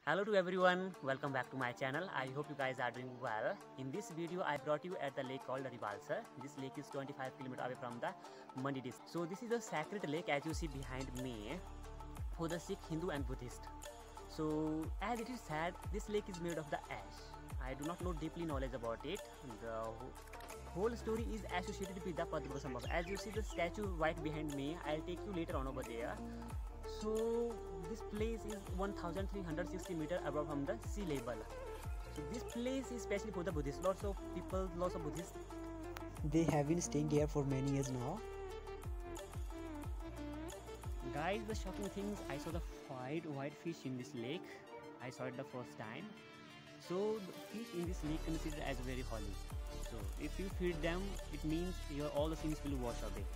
Hello to everyone, welcome back to my channel. I hope you guys are doing well. In this video I brought you at the lake called Rivalsar. This lake is 25 km away from the Mandi district. So this is a sacred lake as you see behind me for the Sikh, Hindu and Buddhist. So as it is said, this lake is made of the ash. I do not know deeply knowledge about it. The whole story is associated with the Padma Sambhava. As you see the statue right behind me, I'll take you later on over there. So this place is 1360 meters above from the sea level. So this place is especially for the Buddhists. Lots of people, lots of Buddhists, they have been staying here for many years now. Guys, the shocking thing is I saw the white fish in this lake. I saw it the first time. So the fish in this lake considered as very holy. So if you feed them, it means your all the sins will wash away.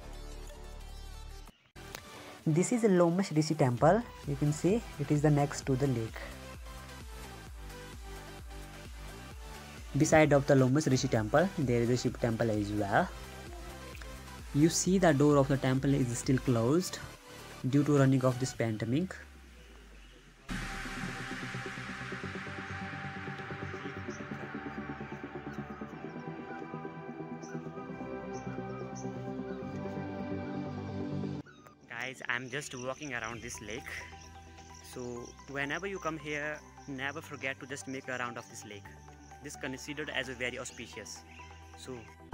This is a Lomas Rishi temple. You can see it is the next to the lake. Beside of the Lomas Rishi temple, there is a Shiv temple as well. You see the door of the temple is still closed due to running of this pandemic. Guys, I'm just walking around this lake. So whenever you come here, never forget to just make a round of this lake. This is considered as a very auspicious. So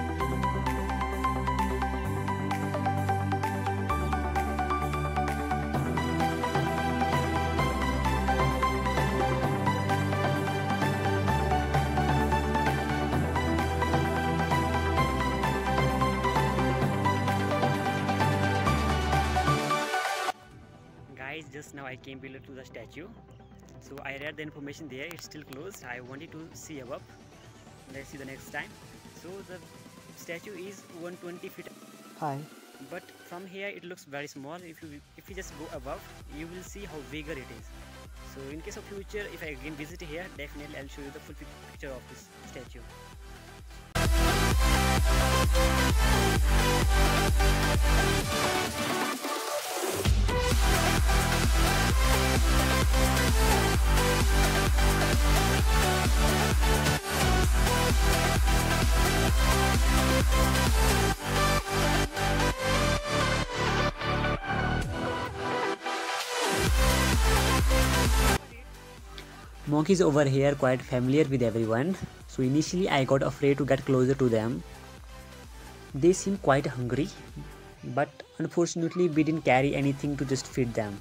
guys, just now I came below to the statue. So I read the information there, it's still closed. I wanted to see above. Let's see the next time. So the statue is 120 feet Hi. but from here it looks very small. If you just go above, you will see how bigger it is. So in case of future, if I again visit here, definitely I'll show you the full picture of this statue. Monkeys over here quite familiar with everyone. So initially I got afraid to get closer to them. They seem quite hungry, but unfortunately we didn't carry anything to just feed them.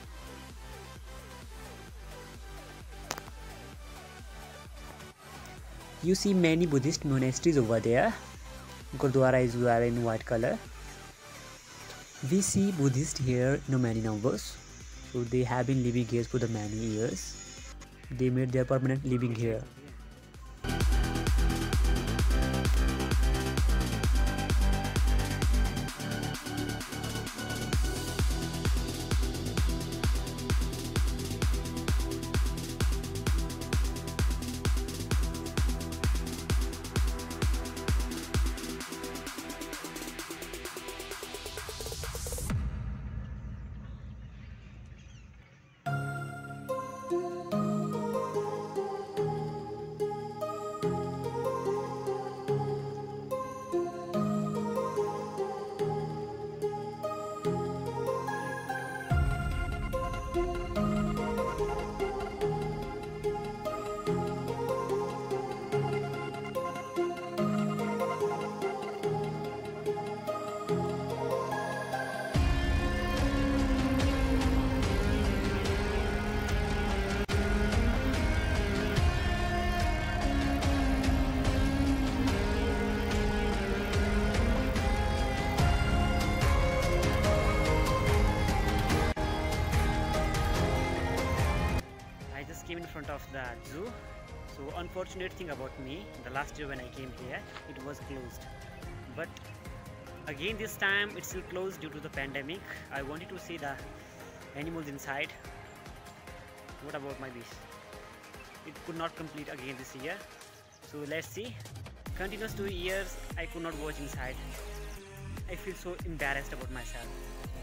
You see many Buddhist monasteries over there. Gurdwara is well in white color. We see Buddhists here in many numbers. So they have been living here for the many years. They made their permanent living here. Came in front of the zoo. So unfortunate thing about me, the last year when I came here, it was closed. But again this time it's still closed due to the pandemic. I wanted to see the animals inside. What about my wish? It could not complete again this year. So let's see. Continuous 2 years I could not watch inside. I feel so embarrassed about myself.